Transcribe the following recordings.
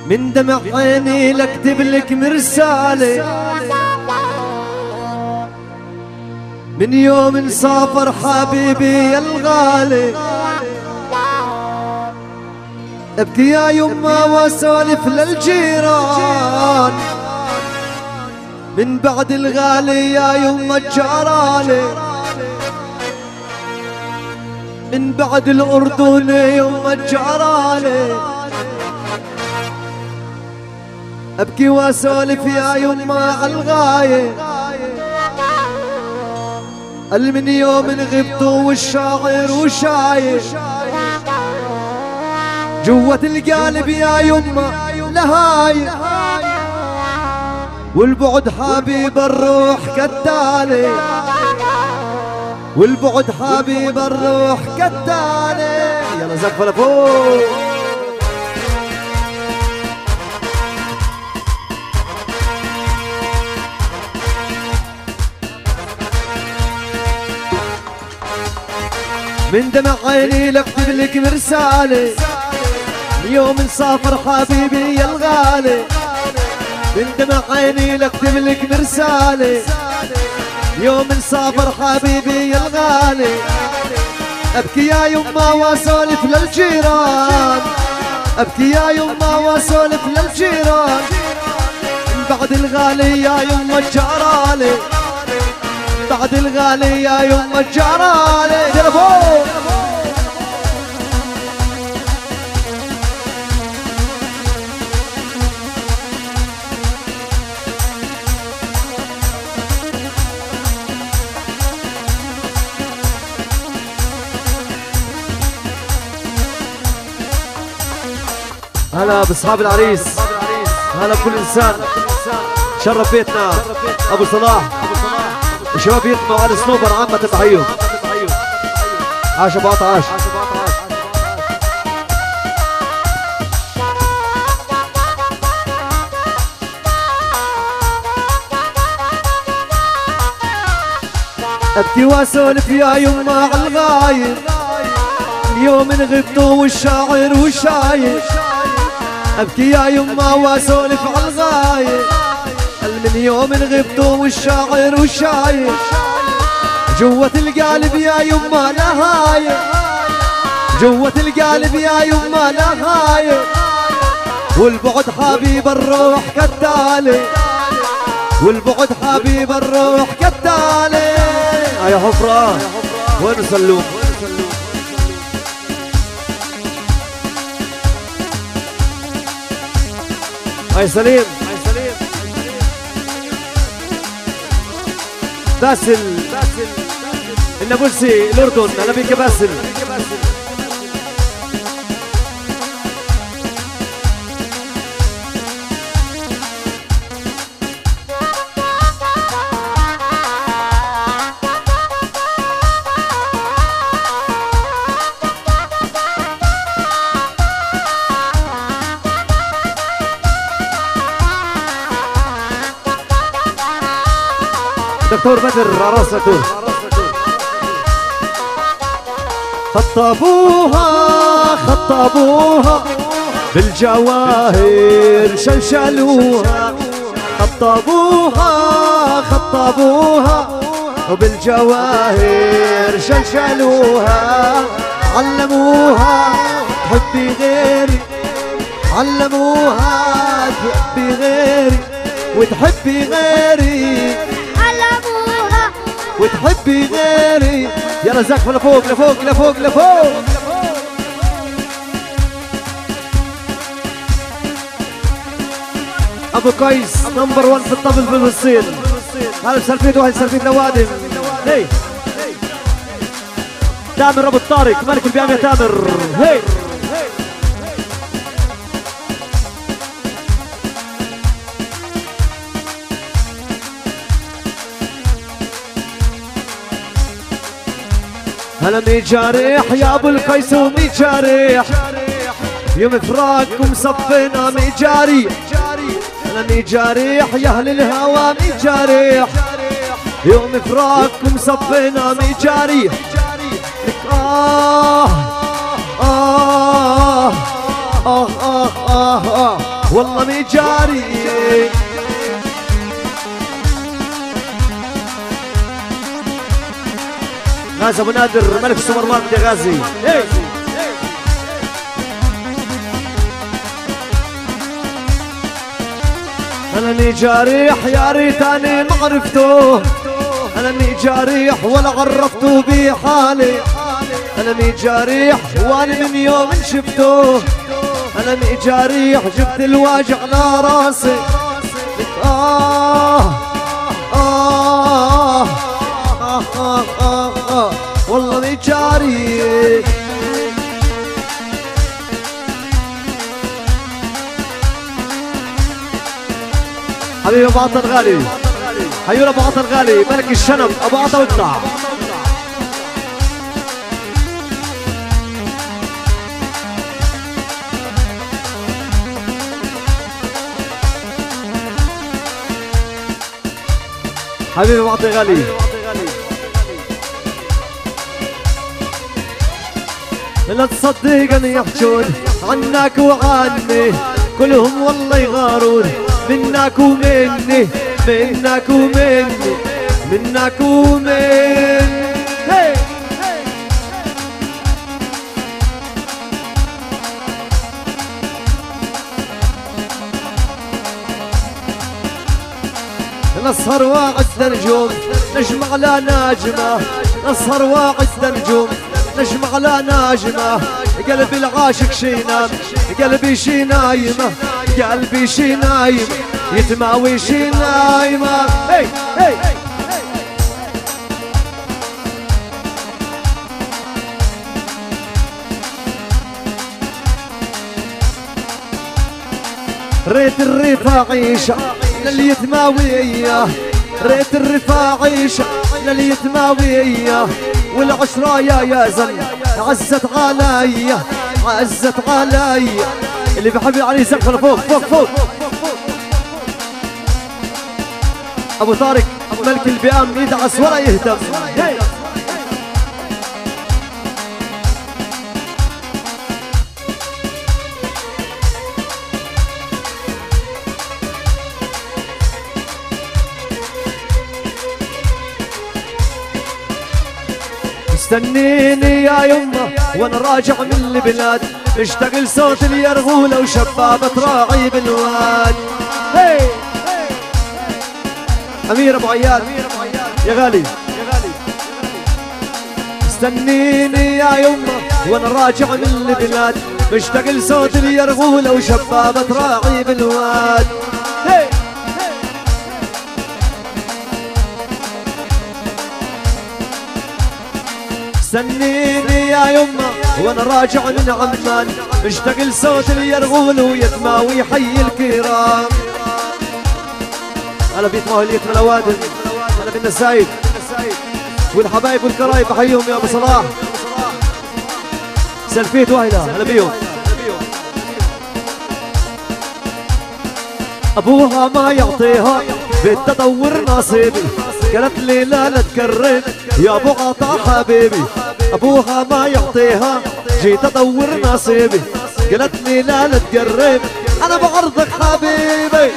من دمع عيني لاكتب لك مرسالة، من يوم سافر حبيبي يا الغالي، ابكي يا يما واسولف للجيران، من بعد الغالي يا يما الجارالي، من بعد الأردن يما الجارالي، ابكي واسولف يا يما عالغاية، من يوم غبتوا والشاعر وشايف جوة القلب يا يما لهاي، والبعد حبيب الروح كالتالي، والبعد حبيب الروح كالتالي. يلا زقفة لفوق. من دمع عيني لاكتب لك مرسالة، يوم نسافر حبيبي يا الغالي، من دمع عيني لاكتب لك مرسالة، يوم نسافر حبيبي يا الغالي، ابكي يا يما واسولف للجيران، ابكي يا يما واسولف للجيران، من بعد الغالي يا يما الجارالي، بعد الغالي يا يما الجارالي. تلفون هلا باصحاب العريس، هلا بكل انسان شرف بيتنا ابو صلاح وشباب يطمعوا على السنوبر عامة تحيهم. عاش ابو عطا عاش. ابكي واسولف يا يما عالغايب، اليوم غبتوا والشاعر وشايف، ابكي يا يما واسولف عالغايب، من يوم غبتوا والشاعر وشايف جوة القلب يا يما لهاية، جوة القلب يا يما لهاية، والبعد حبيب الروح كالتالي، والبعد حبيب الروح كالتالي. يا حفرة وين سلوم؟ هاي سليم باسل النابلسي الأردن. أهلا بك يا باسل. دكتور بدر عراسته خطبوها خطبوها بالجواهر شلشلوها، خطبوها خطبوها وبالجواهر شلشلوها، علموها تحبي غيري، علموها تحبي غيري وتحبي غيري، وتحبي غيري. يلا زقف لفوق لفوق لفوق لفوق. ابو قيس نمبر 1 في الطبل في الفصيل. هلا بسلفيت واحد سلفيت نوادم. هي تامر ابو الطارق ملك البيام يا تامر. هي هلا مي جارح يا ابو القيس ومي جارح، يوم فراقكم صفينا مي جارح، هلا مي جارح يا اهل الهوى مي جارح، يوم فراقكم صفينا مي جارح. والله مجاري. غازي ابو نادر ملك السوبر ماركت يا غازي. انا اني جارح يا ريتاني ما عرفته، انا اني جارح ولا عرفته بحالي، انا اني جارح وانا من يوم شفته، انا اني جارح جبت الواجع على راسي. والله اني جارح. حبيبي ابو عطا الغالي، حيونا ابو عطا الغالي ملك الشنب ابو عطا واطلع. حبيبي ابو عطا الغالي. لا تصدقني يحجون عنك وعني، كلهم والله يغارون منك ومني، منك ومني، منك ومني. نسهر واعد نجوم نجم على ناجمة، نسهر واعد نجوم نجم على ناجمة. قلبي العاشق شي نام، قلبي شي نايمة، قلبي شي نايمة، يتماوي شي نايمة. هي هي ريت الرفا عيشة للي يتماوية، ريت الرفا عيشة للي يتماوية. والعشرة يا زن عزت عليا، عزت عليا. اللي بحب علي سقف فوق فوق فوق. ابو طارق ملك البيام يدعس ولا يهتم. استنيني يا يمه وانا راجع من البلاد، اشتغل صوت اليرغولة وشبابة راعي بالواد. امير ابو عياد يا غالي. استنيني يا يمه وانا راجع من البلاد، اشتغل صوت اليرغولة وشبابة راعي بالواد. استنيني يا يمه وانا راجع من عمان، اشتغل صوت اليرغول ويتماوي حي الكرام. هلا بيتماوي اليتم الاوادم، هلا بالنسايب والحبايب والقرايب بحيهم يا ابو صلاح. سلفيت واهله هلا بيهم. ابوها ما يعطيها بالتطور نصيبي، قالت لي لا تكرم يا ابو عطا حبيبي. ابوها ما يعطيها جيت ادور نصيبي، قالت لي لا تقرب انا بعرضك حبيبي.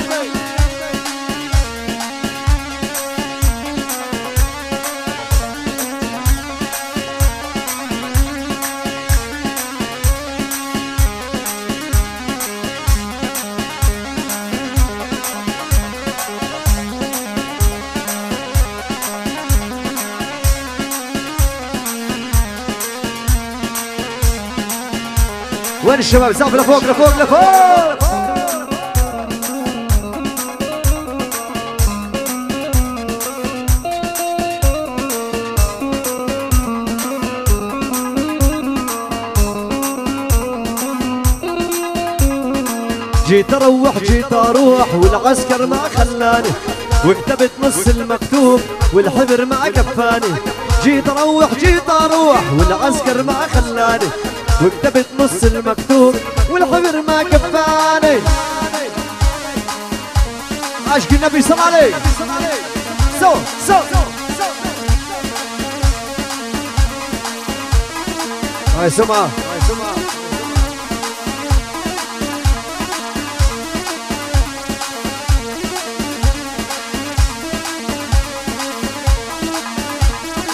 وين الشباب؟ سقف لفوق لفوق لفوق. جيت اروح جيت اروح والعسكر ما خلاني، وكتبت نص المكتوب والحبر ما كفاني. جيت اروح جيت اروح والعسكر ما خلاني، وكتبت نص المكتوب والحبر ما كفاني. عاشق النبي صلى الله عليه. سو هاي سمعة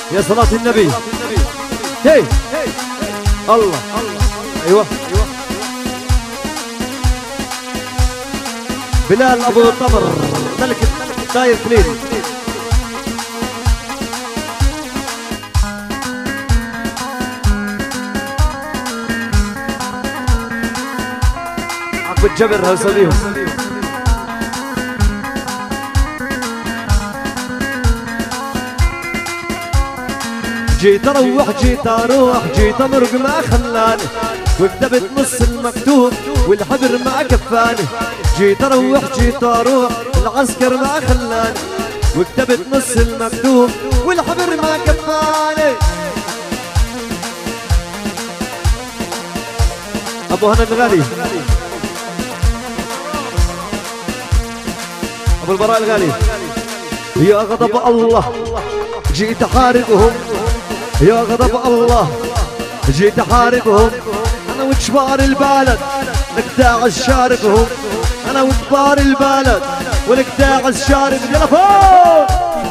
يا صلاة النبي. هي الله. ايوه بلال ابو الطمر ملك داير كلين. عقب الجبر هوسليهم. جيت اروح جيت اروح جيت امرق ما خلاني وكتبت نص المكتوب والحبر ما كفاني. جيت اروح جيت اروح العسكر ما خلاني وكتبت نص المكتوب والحبر ما كفاني. ابو هنا الغالي ابو البراء الغالي. يا غضب الله جيت احاربهم يا غضب الله جيت احاربهم انا وكبار البلد لك داعس شاربهم انا وكبار البلد ولك داعس شارب. يلا فوق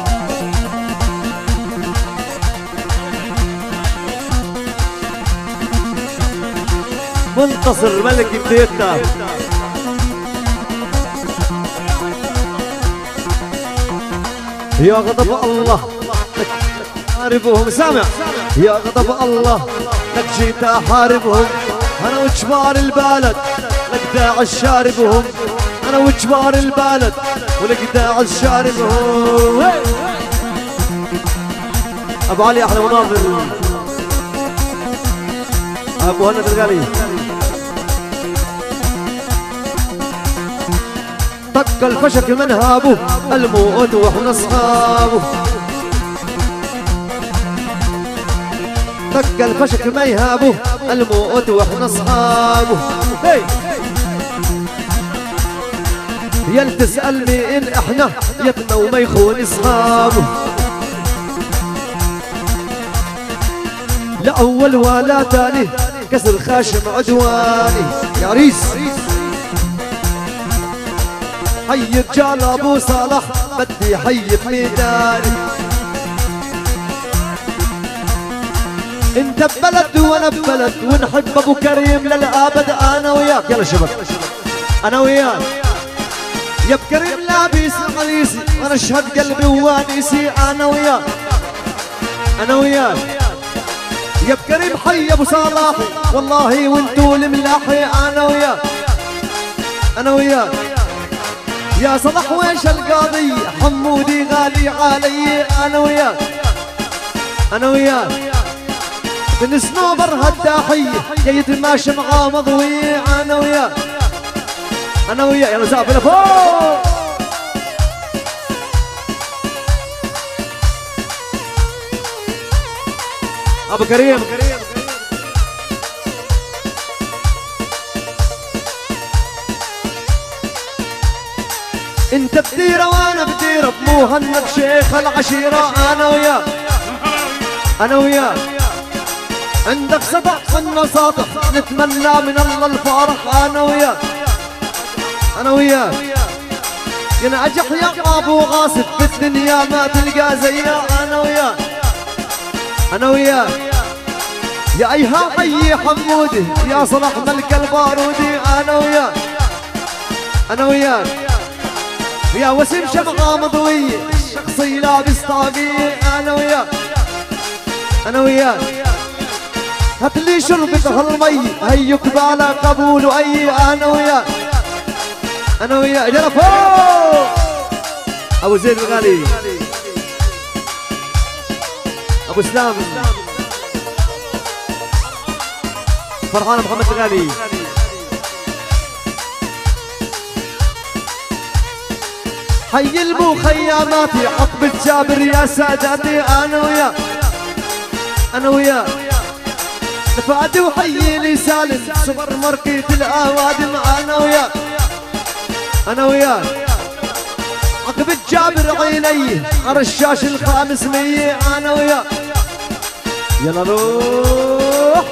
منتصر ملك بديتنا. يا غضب الله احاربهم سامع. يا غضب الله لك جيت احاربهم انا وكبار البلد لك داعس شاربهم انا وكبار البلد ولك داعس شاربهم. ابو علي احلى مناظر ابو هند الغالي. طق الفشك من هابه الموت واحنا اصحابه. طق الفشك ما يهابه الموت واحنا اصحابه. يل تسألني ان احنا يتنا وما يخون اصحابه. لا اول ولا تاني كسر خاشم عدواني يا عريس. حي رجال ابو صالح بدي حي بميداني. انت ببلد وانا ببلد ونحب ابو كريم للابد انا وياك. يلا شباب انا وياك يا بكريم لابس قميصي وانا اشهد قلبي ووانيسي انا وياك انا وياك يا بكريم حي ابو صلاح والله وانتو الملاحي انا وياك انا وياك. يا صلاح ويش القاضي حمودي غالي علي انا وياك انا وياك. من سنوبر هالتحية يا يتماشى معاه مضوي انا وياك انا وياك. يلا زعف لفوق ابو كريم. انت بديره وانا بديره بمهند شيخ العشيره انا وياك انا وياك. عندك صدق منا صادق نتمنى من الله الفارق انا وياك انا وياك. يا ناجح يا ابو غاصب بالدنيا ما تلقى زيها انا وياك انا وياك. يا ايها حي حمودي يا صلاح ملك البارودي انا وياك انا وياك. يا وسيم شمعة مضوية شخصي لابس طاقية انا وياك انا وياك. هات لي شربة هالمي هي قبالة قبول اي انا وياك انا وياك. يلا فوق ابو زيد الغالي ابو سلام فرحان محمد الغالي. حي المخيماتي عقبة جابر يا ساداتي انا وياك انا وياك. نفادي وحي لي سالم سوبر ماركت الاوادم انا وياك انا وياك. عقبة جابر عيني الرشاش الخامس مية انا وياك. يلا روح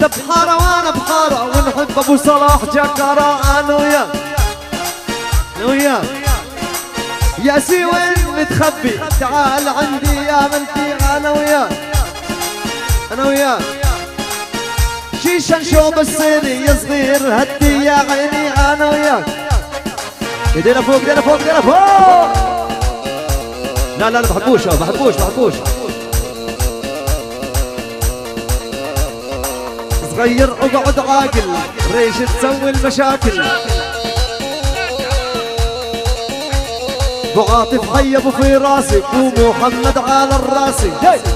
انت بحارة وانا بحارة ونحب ابو صلاح جكرة انا وياك انا وياك يا سي وين متخبي تعال عندي يا بنتي انا وياك انا وياك شيشة نشوب الصيني يا صغير هدي يا عيني انا وياك ايدينا فوق ايدينا فوق ايدينا فوق لا لا لا بحبوش بحبوش صغير اقعد عاقل ريش تسوي المشاكل ابو عاطف حيبوا في راسي ومحمد على الراسي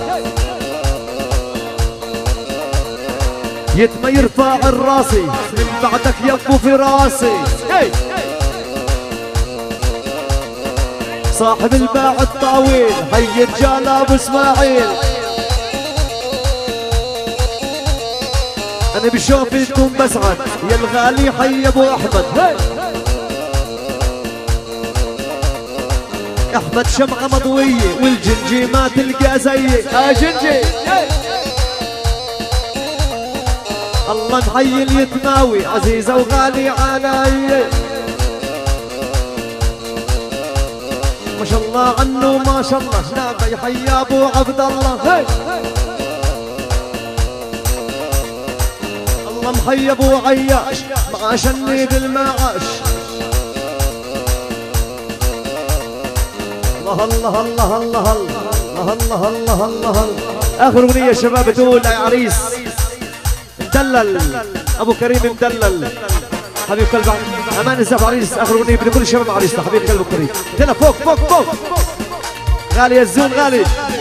يتم يرفع الراسي من بعدك يبو في راسي صاحب الباع الطاويل هي الرجال ابو اسماعيل انا بشوفكم بسعد يا الغالي حي ابو احمد احمد شمعة مضوية والجنجي ما تلقى زيي جنجي الله محيي اليتماوي عزيزة وغالي علي ما شاء الله عنه ما شاء الله نافع يحيى ابو عبد الله الله محيي ابو عياش مع شنيد المعاش الله الله الله الله الله الله الله الله اخر اغنيه شباب تقول يا عريس مدلل ابو كريم مدلل حبيب قلب امان الزف عريس اخر اغنيه بدي كل الشباب عريس حبيب قلب كريم يلا فوق فوق فوق غالي يا الزون غالي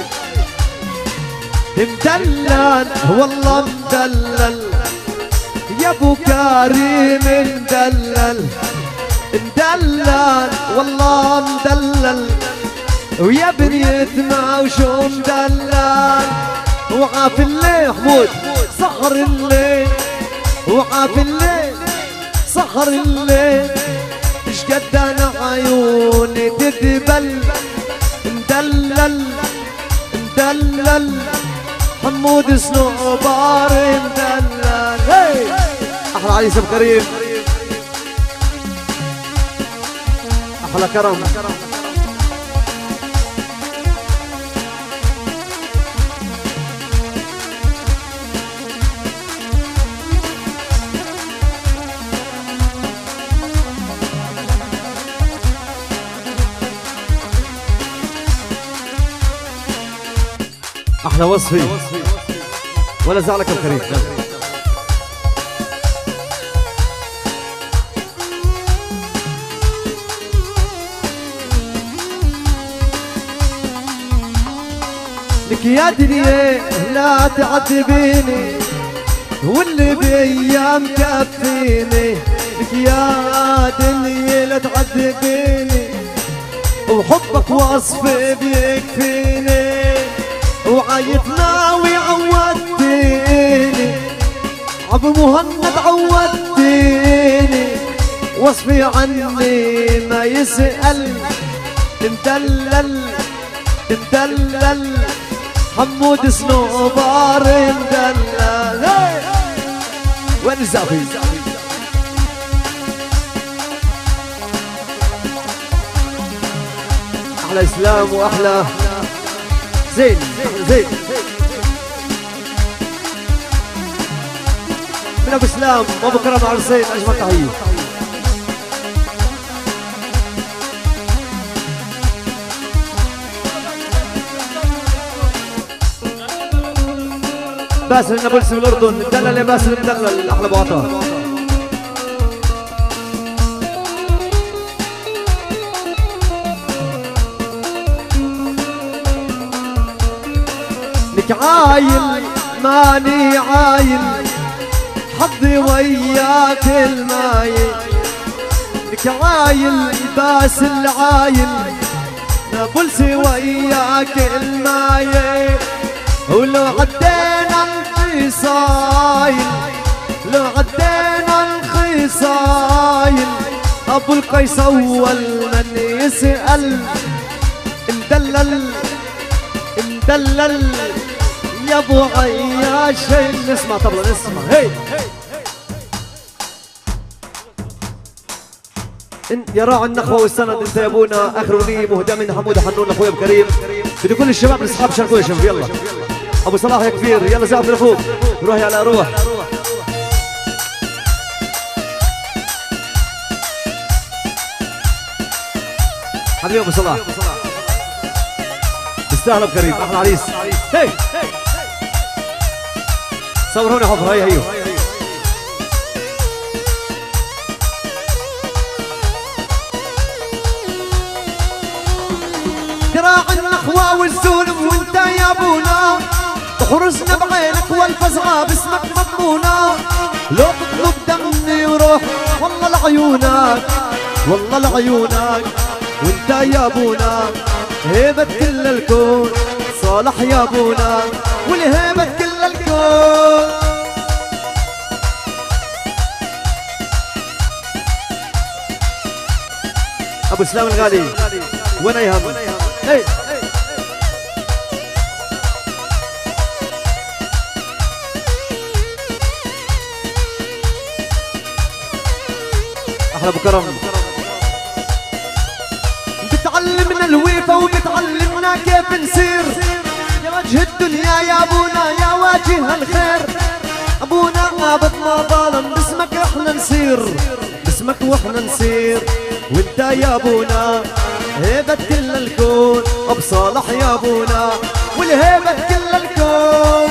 مدلل والله مدلل يا ابو كريم مدلل مدلل والله مدلل ويا بنية ما وشو مدلل وعاف الليل حمود سهر الليل وعاف الليل سهر الليل اش قد انا عيوني تدبل مدلل مدلل حمود سنوبار مدلل احلى عريس ابو كريم احلى كرم احلى وصفي ولا زعلك ابو كريم لك يا دنيا لا تعذبيني واللي بايام كفيني لك يا دنيا لا تعذبيني وحبك وصفي بيكفيني وعايتنا وعودتيني عبو مهند عودتيني وصفي عني ما يسأل مدلل مدلل حمود سنوبار مدلل وين الزعفي احلى اسلام واحلى زين زين من ابو اسلام وابو كرم عرسين اجمل تحيه باسل النابلسي من الاردن مدلل يا باسل مدلل احلى ابو عطا لك عايل ماني عايل حظي وياك المايل لك عايل باسل عايل نابلسي وياك المايل ولو عدينا الخصايل لو عدينا الخصايل ابو القيس اول من يسأل مدلل مدلل يا ابو عياش. نسمع طبلة نسمع هي يا راعي النخوة والسند. انت يا ابونا اخر اغنية مهدى من حمود حنون اخويا ابو كريم. بدي كل الشباب الاصحاب شاركوا يا شباب. يلا ابو صلاح يا كبير يلا زعف لفوق روح على روح. حبيبي ابو صلاح تستاهل ابو كريم احلى عريس. هي صور هون حفر. هي دراع النخوة والزولم وانت يا ابونا تحرسنا بعينك والفزعة باسمك مضمونة. لو تطلب دمي وروح والله لعيونك والله لعيونك. وانت يا ابونا هيبة كل الكون صالح يا ابونا والهيبة كل الكون. ابو سلام الغالي وانا يهم. هي احلى ابو كرم. بتعلمنا الويفه وبتعلمنا كيف نسير يا وجه الدنيا يا ابونا يا واجه الخير. ابونا ابد ما ظالم باسمك احنا نسير باسمك واحنا نسير. وانت يا ابونا هيبة كل الكون ابو صالح يا ابونا والهيبة كل الكون.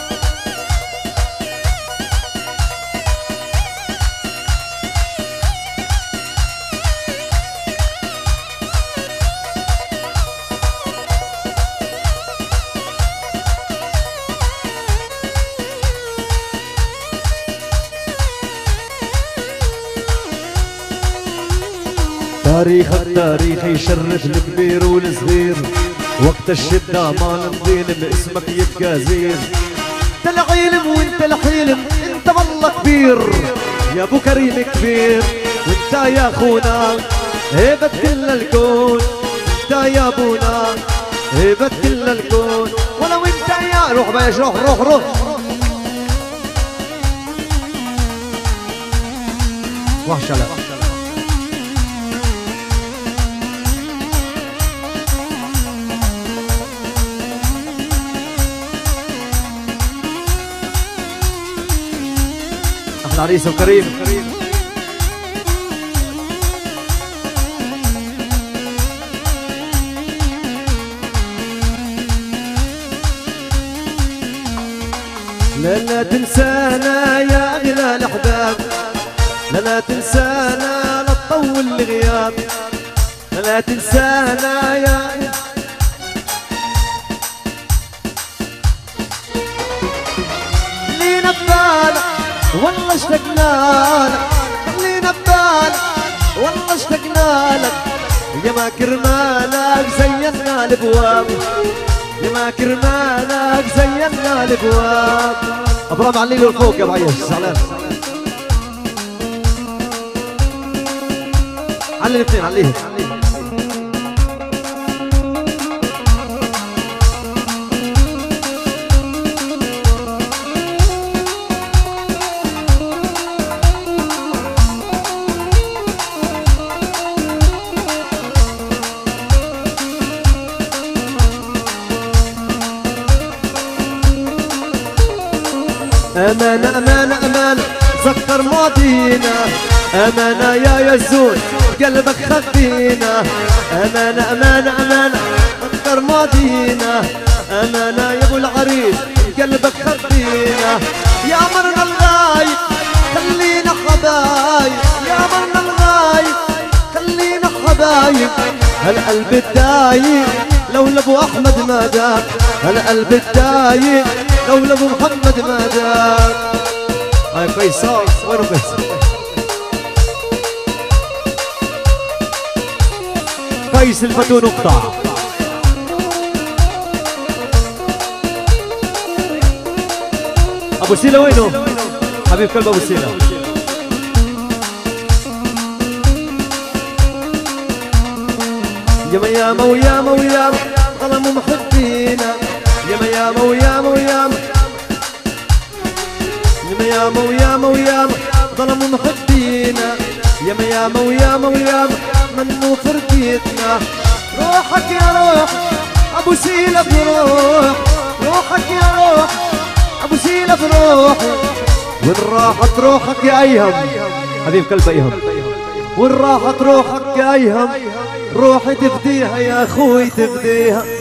التاريخ يشرف الكبير والصغير. وقت الشدة ما ننظلم اسمك يبقى زين. انت العلم وانت الحلم انت والله كبير يا ابو كريم كبير. وانت يا اخونا هيبة كل الكون. انت يا ابونا هيبة كل الكون. ولو انت يا روح بايش روح وحشة لا عريس وكريم. لا تنسانا يا اغلى الاحباب. لا تنسانا لا تطول الغياب. لا تنسانا يا لينا ببالك والله اشتقنا لك. خلينا ببالك والله اشتقنا لك. يا ما كرمالك زينا الابواب. يا ما كرمالك زينا الابواب. ابرام علي الفوق يا ابو عياش زعلان. علي الاثنين عليهم. أمانة أمانة أمانة ذكر ماضينا. أمانة يا يزون قلبك خبينا. أمانة أمانة أمانة ذكر ماضينا. أمانة يا أبو العريس قلبك خبينا. يا مرنا الغايب خلينا حبايب. يا مرنا الغايب خلينا حبايب. هالقلب الدايب لولا ابو احمد ما دام. هالقلب الدايب لولا ابو محمد ما دام. هاي فيصل وينو فيصل؟ فيصل فتون اقطع. ابو سيلا وينو؟ حبيب كلب ابو سيلا. ياما ياما وياما وياما ظلموا محبينا. ياما ياما وياما وياما ياما وياما وياما منو فرديتنا. روحك يا روح ابو سيلة بروح، روحك يا روح ابو سيلة بروحي، وين راحت روحك يا ايهم حبيب قلب ايهم، وين راحت روحك يا ايهم، روحي تفديها يا اخوي تفديها.